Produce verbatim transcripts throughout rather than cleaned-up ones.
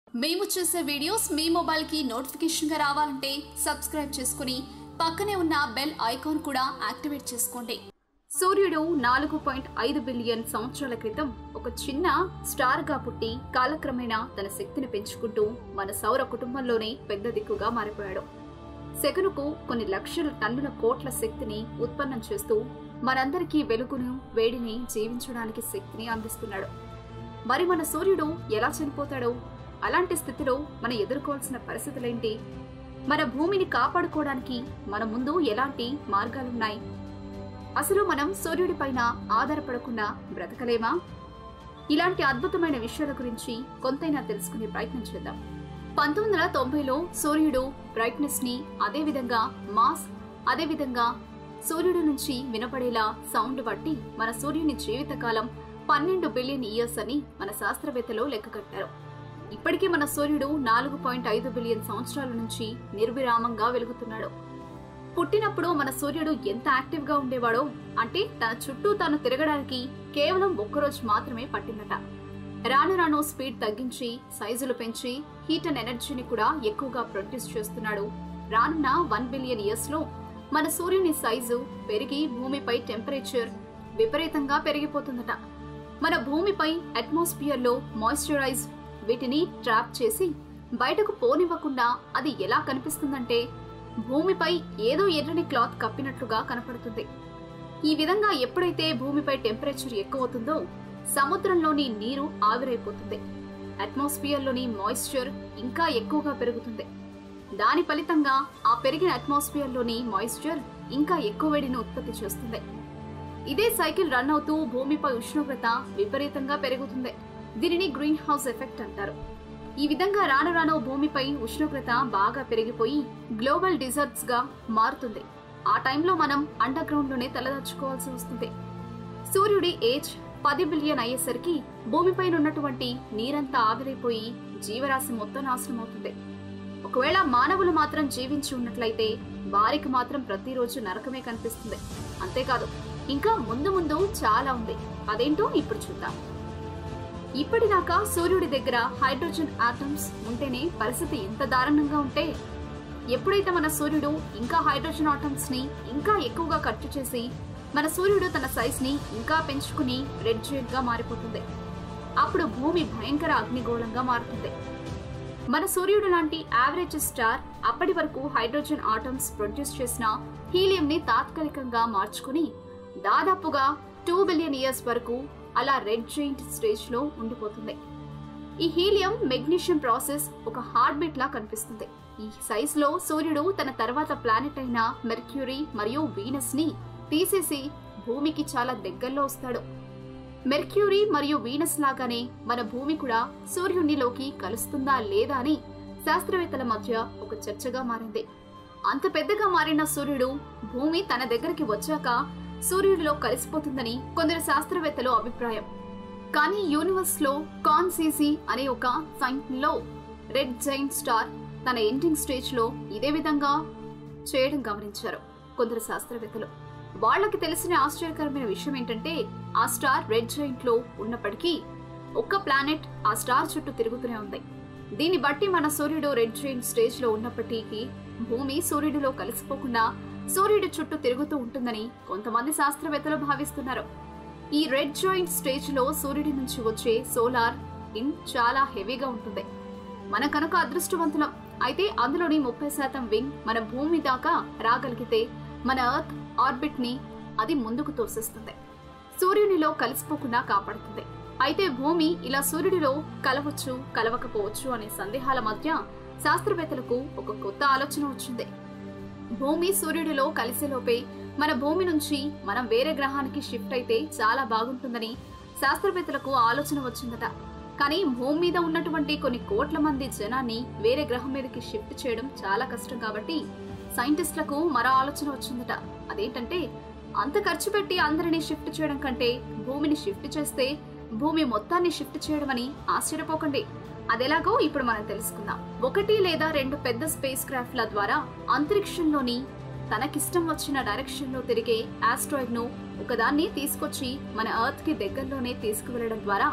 మేము చేసే వీడియోస్ మీ మొబైల్ కి నోటిఫికేషన్ గా రావాలంటే సబ్స్క్రైబ్ చేసుకుని పక్కనే ఉన్న బెల్ ఐకాన్ కూడా యాక్టివేట్ చేసుకోండి. సూర్యుడు నాలుగు పాయింట్ ఐదు బిలియన్ సంవత్సరాల క్రితం ఒక చిన్న స్టార్ గా పుట్టి కాలక్రమేణా తన శక్తిని పెంచుకుంటూ మన సౌర కుటుంబంలోనే పెద్ద దిక్కుగా మారిపోయాడు. సెకనుకు కొన్ని లక్షల టన్నుల కోట్ల శక్తిని ఉత్పన్నం చేస్తూ మనందరికీ వెలుగును వేడిని జీవించడానికి శక్తిని అందిస్తున్నాడు. మరి మన సూర్యుడు ఎలా చనిపోతాడో, అలాంటి స్థితిలో మనం ఎదుర్కోవాల్సిన పరిస్థితులేంటి, మన భూమిని కాపాడుకోవడానికి మన ముందు ఎలాంటి మార్గాలున్నాయి, అసలు మనం సూర్యుడి పైన ఆధారపడకుండా బ్రతకలేమా? ఇలాంటి అద్భుతమైన విషయాల గురించి కొంతైనా తెలుసుకునే ప్రయత్నం చేద్దాం. పంతొమ్మిది వందల తొంభైలో సూర్యుడు బ్రైట్నెస్ ని, అదేవిధంగా మాస్, అదేవిధంగా సూర్యుడు నుంచి వినపడేలా సౌండ్ బట్టి మన సూర్యుని జీవితకాలం పన్నెండు బిలియన్ ఇయర్స్ అని మన శాస్త్రవేత్తలు లెక్కగట్టారు. ఇప్పటికీ మన సూర్యుడు నాలుగు పాయింట్ ఐదు బిలియన్ సంవత్సరాల నుంచి నిర్విరామంగా వెలుగుతున్నాడు. పుట్టినప్పుడు మన సూర్యుడు ఎంత యాక్టివ్ గా ఉండేవాడో, అంటే తన చుట్టూ తాను తిరగడానికి కేవలం ఒక్కరోజు మాత్రమే పట్టిందట. రాను రాను స్పీడ్ తగ్గించి సైజులు పెంచి హీట్ అండ్ ఎనర్జీని కూడా ఎక్కువగా ప్రొడ్యూస్ చేస్తున్నాడు. రానున్న వన్ బిలియన్ ఇయర్స్ లో మన సూర్యుని సైజు పెరిగి భూమిపై టెంపరేచర్ విపరీతంగా పెరిగిపోతుందట. మన భూమిపై అట్మాస్ఫియర్ లో మాయిశ్చరైజ్ వీటిని ట్రాప్ చేసి బయటకు పోనివ్వకుండా అది ఎలా కనిపిస్తుందంటే భూమిపై ఏదో ఎర్రని క్లాత్ కప్పినట్లుగా కనపడుతుంది. ఈ విధంగా ఎప్పుడైతే భూమిపై టెంపరేచర్ ఎక్కువ అవుతుందో సముద్రంలోని నీరు ఆవిరైపోతుంది. అట్మాస్ఫియర్ లోని మాయిశ్చర్ ఇంకా ఎక్కువగా పెరుగుతుంది. దాని ఫలితంగా ఆ పెరిగిన అట్మాస్ఫియర్ లోని మాయిశ్చర్ ఇంకా ఎక్కువ వేడిని ఉత్పత్తి చేస్తుంది. ఇదే సైకిల్ రన్ అవుతూ భూమిపై ఉష్ణోగ్రత విపరీతంగా పెరుగుతుంది. దీనిని గ్రీన్ హౌస్ ఎఫెక్ట్ అంటారు. ఈ విధంగా రాను రాను భూమిపై ఉష్ణోగ్రత బాగా పెరిగిపోయి గ్లోబల్ డిజర్ట్స్ గా మారుతుంది. ఆ టైంలో మనం అండర్ గ్రౌండ్ లోనే తలదాచుకోవాల్సి వస్తుంది. సూర్యుడి ఏజ్ పది బిలియన్ అయ్యేసరికి భూమిపై ఉన్నటువంటి నీరంతా ఆవిరైపోయి జీవరాశి మొత్తం నాశనం అవుతుంది. ఒకవేళ మానవులు మాత్రం జీవించి ఉన్నట్లయితే వారికి మాత్రం ప్రతిరోజు నరకమే కనిపిస్తుంది. అంతేకాదు, ఇంకా ముందు ముందు చాలా ఉంది. అదేంటో ఇప్పుడు చూద్దాం. ఇప్పటిదాకా సూర్యుడి దగ్గర హైడ్రోజన్ ఆటమ్స్ ఉంటేనే పరిస్థితి ఎంత దారుణంగా ఉంటే, ఎప్పుడైతే మన సూర్యుడు ఇంకా హైడ్రోజన్ ఆటమ్స్ ని ఇంకా ఎక్కువగా ఖర్చు చేసి మన సూర్యుడు తన సైజ్ ని ఇంకా పెంచుకుని రెడ్ జైంట్ గా మారిపోతుంది. అప్పుడు భూమి భయంకర అగ్నిగోళంగా మారుతుంది. మన సూర్యుడు లాంటి యావరేజ్ స్టార్ అప్పటి వరకు హైడ్రోజన్ ఆటమ్స్ ప్రొడ్యూస్ చేసిన హీలియం ని తాత్కాలికంగా మార్చుకుని దాదాపుగా టూ బిలియన్ ఇయర్స్ వరకు అలా రెడ్ జైంట్ స్టేజ్ లో ఉండిపోతుంది. ఈ హీలియం మెగ్నీషియం ప్రాసెస్ ఒక హార్ట్ బీట్ లా కనిపిస్తుంది. ఈ సైజ్ లో సూర్యుడు తన తర్వాత ప్లానెట్ అయిన మెర్క్యూరీ మరియు వీనస్ ని తీసేసి భూమికి చాలా దగ్గరలో వస్తాడు. మెర్క్యూరీ మరియు వీనస్ లాగానే మన భూమి కూడా సూర్యునిలోకి కలుస్తుందా లేదా అని శాస్త్రవేత్తల మధ్య ఒక చర్చగా మారింది. అంత పెద్దగా మారిన సూర్యుడు భూమి తన దగ్గరికి వచ్చాక సూర్యుడిలో కలిసిపోతుందని కొందరు శాస్త్రవేత్తలు అభిప్రాయం. కానీ యూనివర్స్ లో కాన్సీసీ అనే ఒక సైన్ లో రెడ్ జైంట్ స్టార్ తన ఎండింగ్ స్టేజ్ లో ఇదే విధంగా చేయడం గమనించారు కొందరు శాస్త్రవేత్తలు. వాళ్లకి తెలిసిన ఆశ్చర్యకరమైన విషయం ఏంటంటే, ఆ స్టార్ రెడ్ జైంట్ లో ఉన్నప్పటికీ ఒక్క ప్లానెట్ ఆ స్టార్ చుట్టూ తిరుగుతూనే ఉంది. దీన్ని బట్టి మన సూర్యుడు రెడ్ జైంట్ స్టేజ్ లో ఉన్నప్పటికీ భూమి సూర్యుడిలో కలిసిపోకుండా సూర్యుడి చుట్టూ తిరుగుతూ ఉంటుందని కొంతమంది శాస్త్రవేత్తలు భావిస్తున్నారు. ఈ రెడ్ జాయింట్ స్టేజ్ లో సూర్యుడి నుంచి వచ్చే సోలార్ విండ్ చాలా హెవీగా ఉంటుంది. మన కనుక అదృష్టవంతులం అయితే అందులోని ముప్పై శాతం విండ్ మన భూమి దాకా రాగలిగితే మన ఎర్త్ ఆర్బిట్ ని అది ముందుకు తోసేస్తుంది, సూర్యునిలో కలిసిపోకుండా కాపాడుతుంది. అయితే భూమి ఇలా సూర్యుడిలో కలవచ్చు కలవకపోవచ్చు అనే సందేహాల మధ్య శాస్త్రవేత్తలకు ఒక కొత్త ఆలోచన వచ్చింది. భూమి సూర్యుడిలో కలిసేలోపే మన భూమి నుంచి మనం వేరే గ్రహానికి షిఫ్ట్ అయితే చాలా బాగుంటుందని శాస్త్రవేత్తలకు ఆలోచన వచ్చిందట. కానీ భూమి మీద ఉన్నటువంటి కొన్ని కోట్ల మంది జనాన్ని వేరే గ్రహం మీదకి షిఫ్ట్ చేయడం చాలా కష్టం కాబట్టి సైంటిస్టులకు మరో ఆలోచన వచ్చిందట. అదేంటంటే, అంత ఖర్చు పెట్టి అందరినీ షిఫ్ట్ చేయడం కంటే భూమిని షిఫ్ట్ చేస్తే భూమి మొత్తాన్ని షిఫ్ట్ చేయడం అని ఆశ్చర్యపోకండి. అదెలాగో ఇప్పుడు మనం తెలుసుకుందాం. ఒకటి లేదా రెండు పెద్ద స్పేస్ క్రాఫ్ట్ల ద్వారా అంతరిక్షంలోని తనకిష్టం వచ్చిన డైరెక్షన్ లో తిరిగే ఆస్ట్రాయిడ్ ను ఒకదాన్ని తీసుకొచ్చి మన ఎర్త్ కి దగ్గరలోనే తీసుకువెళ్లడం ద్వారా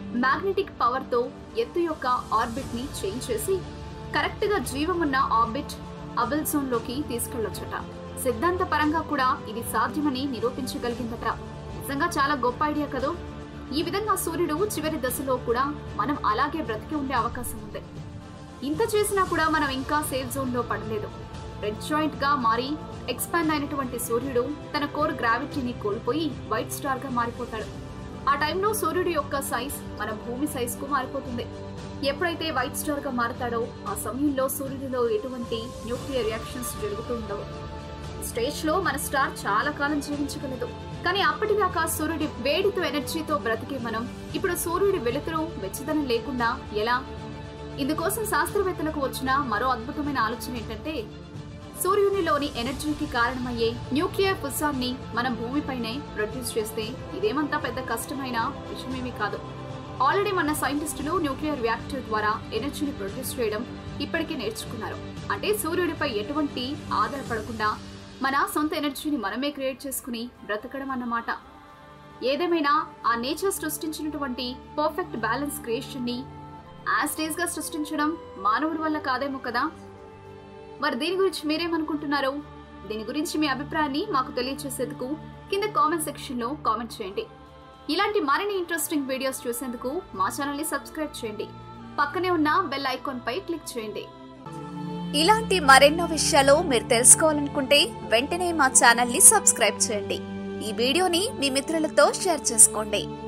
మ్యాగ్నెటిక్ పవర్ తో ఎత్తు యొక్క ఆర్బిట్ ని చేంజ్ చేసి కరెక్ట్ గా జీవం ఉన్న ఆర్బిట్ అబుల్ జోన్ లోకి తీసుకెళ్లొచ్చట. సిద్ధాంత పరంగా కూడా ఇది సాధ్యమని నిరూపించగలిగిందట. నిజంగా చాలా గొప్ప ఐడియా కదా. ఈ విధంగా సూర్యుడు చివరి దశలో కూడా మనం అలాగే బ్రతికి ఉండే అవకాశం ఉంది. ఇంత చేసినా కూడా మనం ఇంకా సేఫ్ జోన్ లో పడలేదు. రెడ్ జాయింట్ గా మారి ఎక్స్పాండ్ అయినటువంటి సూర్యుడు తన కోర్ గ్రావిటీని కోల్పోయి వైట్ స్టార్ గా మారిపోతాడు. ఆ టైంలో సూర్యుడు యొక్క సైజ్ మన భూమి సైజ్ కు మారిపోతుంది. ఎప్పుడైతే వైట్ స్టార్ గా మారతాడో ఆ సమయంలో సూర్యుడిలో ఎటువంటి న్యూక్లియర్ రియాక్షన్స్ జరుగుతూ ఉండవు. స్టేజ్ లో మన స్టార్ చాలా కాలం జీవించగలదు. కానీ అప్పటిదాకా సూర్యుడి వేడితో ఎనర్జీతో బ్రతికే మనం ఇప్పుడు సూర్యుడి వెలుతురు వెచ్చదనం లేకుండా ఎలా? ఇందుకోసం శాస్త్రవేత్తలకు వచ్చిన మరో అద్భుతమైన ఆలోచన ఏంటంటే సూర్యునిలోని ఎనర్జీకి కారణమయ్యే న్యూక్లియర్ ఫుసాన్ని మనం భూమిపైనే ప్రొడ్యూస్ చేస్తే ఇదేమంతా పెద్ద కష్టమైన విషయమేమీ కాదు. ఆల్రెడీ మన సైంటిస్టులు న్యూక్లియర్ రియాక్టర్ ద్వారా ఎనర్జీని ప్రొడ్యూస్ చేయడం ఇప్పటికే నేర్చుకున్నారు. అంటే సూర్యుడిపై ఎటువంటి ఆధారపడకుండా మన సొంత ఎనర్జీని మనమే క్రియేట్ చేసుకుని బ్రతకడం అన్నమాట. ఏదేమైనా ఆ నేచర్ సృష్టించినటువంటి పర్ఫెక్ట్ బ్యాలెన్స్ క్రియేషన్ ని యాజ్ డేస్ గా సృష్టించడం మానవుడి వల్ల కాదేమో కదా. మరి దీని గురించి మీరేమనుకుంటున్నారు? దీని గురించి మీ అభిప్రాయాన్ని మాకు తెలియజేసేందుకు కింద కామెంట్ సెక్షన్ లో కామెంట్ చేయండి. ఇలాంటి మరిన్ని ఇంట్రెస్టింగ్ వీడియోస్ చూసేందుకు మా ఛానల్ ని సబ్స్క్రైబ్ చేయండి. పక్కనే ఉన్న బెల్ ఐకాన్ పై క్లిక్ చేయండి. ఇలాంటి మరెన్నో విషయాలు మీరు తెలుసుకోవాలనుకుంటే వెంటనే మా ఛానల్ ని సబ్స్క్రైబ్ చేయండి. ఈ వీడియోని మీ మిత్రులతో షేర్ చేసుకోండి.